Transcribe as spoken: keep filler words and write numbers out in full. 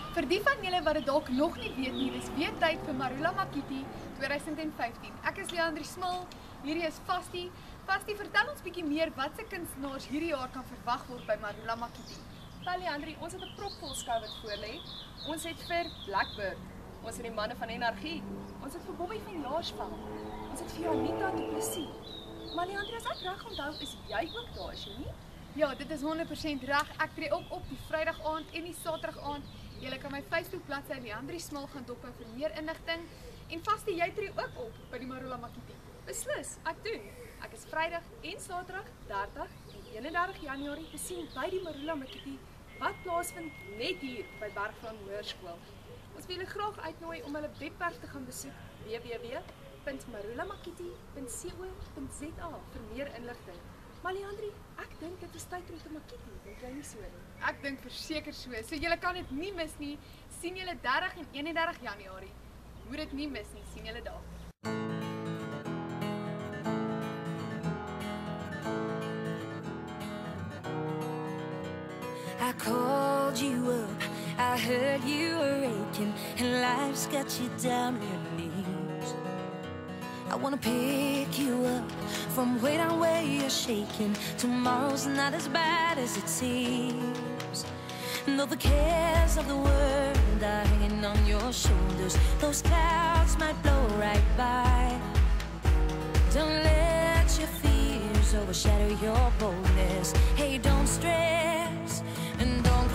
Vir die van julle wat dit dalk nog nie weet nie, dis weer tyd vir Marula Makiti twintig vyftien. Ek is Leandri Smil, hierdie is Fasti. Fasti, vertel ons bietjie meer wat se kunstenaars hierdie jaar kan verwag word by Marula Makiti. Wel Leandri, ons het 'n propvol skou wat voorlê. Ons het vir Blackbird, ons het die manne van Energie, ons het vir Bobby van Jaarsveld, ons het vir Anita Du Plessis. Maar Leandri, as ek reg onthou, is jy ook daar, is jy nie? Ja, dit is honderd persent reg. Ek tree ook op die Vrydag aand en die Saterdag aand. Julle kan my Facebook bladsy Leandri Smil gaan dophou vir meer inligting. En Fasti, jy tree ook op by die Marula Makiti. Beslis, ek doen. Ek is Vrydag en Saterdag dertig en eenendertig Januarie te sien by die Marula Makiti wat plaasvind net hier by Bergvlak Hoërskool. Ons wil julle graag uitnooi om hulle webwerf te gaan besoek w w w punt marula makiti punt co punt z a vir meer inligting. Maar Leandri, ek dink dit is tyd om te Makiti, dink jy nie so nie? Ek dink verseker so. So julle kan dit nie mis nie. Sien julle dertig en eenendertig Januarie. Moet dit nie mis nie. Sien julle daar. I called you up, I heard you were aching, and life's got you down on your knees. I wanna pick you up from way down where you're shaking. Tomorrow's not as bad as it seems. Though the cares of the world are hanging on your shoulders, those clouds might blow right by. Don't let your fears overshadow your boldness. Hey, don't stress and don't